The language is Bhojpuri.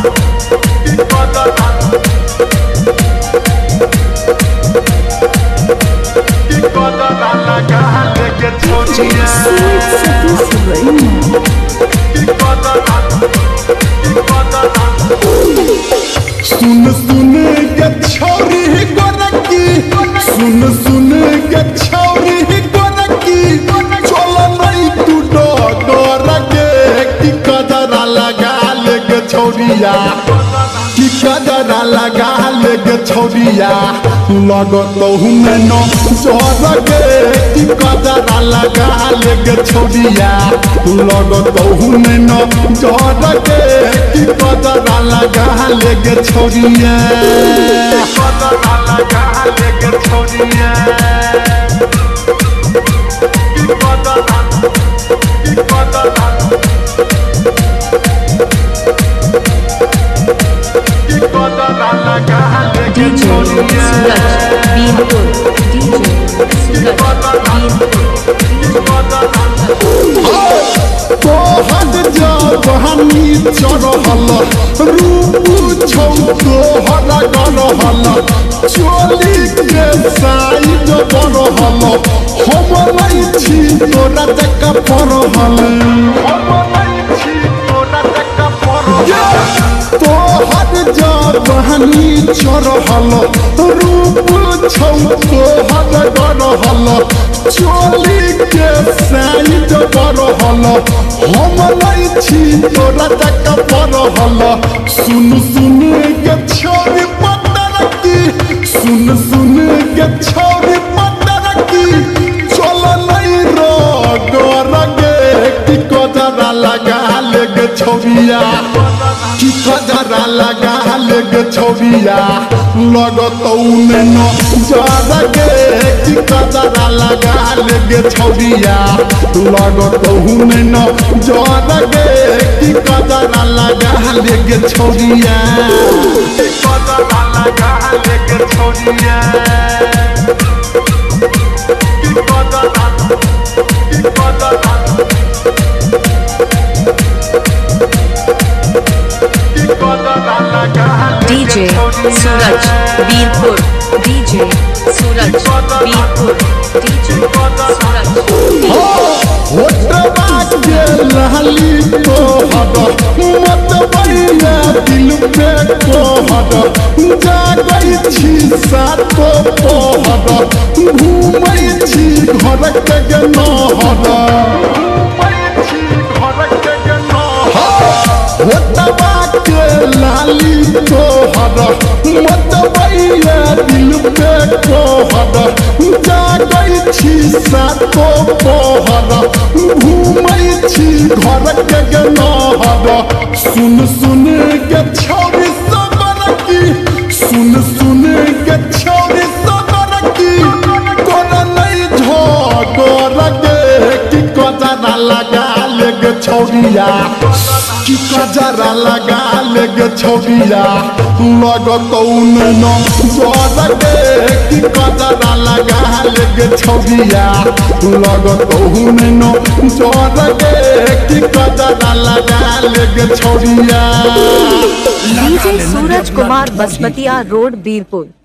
सुन सुन के छौरी गोरकी, सुन सुन के छौरी गोरकी, चलो नहीं तू डर के कि कजरा लगा ले गे छौरिया, कि कजरा लगा ले गे छौरिया, लगत हुमे न जर के कि कजरा लगा ले गे छौरिया, लगत हुमे न जर के कि कजरा लगा ले गे छौरिया, कजरा लगा ले गे छौरिया, कि कजरा DJ Suraj Bhimpur, DJ Suraj तोहर जवानी चढ़ल रूप छौ तोहर गढ़ल, चोली के साइज बढ़ल, हम नहीं छी तोरा तक पढ़ल, तोहर जवानी चढ़ल रूप छौ तोहर गढ़ल, चोली के साइज बढ़ल, हम नहीं छी तोरा तक पढ़ल, सुन सुन के छौरी पतर की, सुन सुन के छौरी पतर की, चल नहीं रोगर गे कि कजरा लगा ले गे छौरिया, कि कजरा लगा ले गे छौरिया, लगत उमे न जर गे कि कजरा लगा ले गे छौरिया, लगत उमे न जर गे कि कजरा लगा ले गे छौरिया, कजरा लगा ले गे छौरिया, कि कजरा DJ Suraj Bhimpur, DJ Suraj Bhimpur, DJ Suraj होटवा के लहली तोहर मत बैया दिल पे तोहर, जागई छी सातो तोहर, घूमै छी घर के नहर, होटवा के लाली तोहर मत बैया दिल पे तोहर, जागई छी सातो तोहर, घूमै छी घर के नहर, सुन सुन के छौरी सबर की, सुन सुन के छौरी सबर की, तोरा नहीं झगड़ गे कि कजरा लगा ले गे छौरिया, कि कजरा लगा ले गे छौरिया, लगत न जर गे कि कजरा लगा ले गे छौरिया, लगत न जर गे कि कजरा लगा ले गे छौरिया। DJ Suraj Kumar Basmatiya Road Birpur।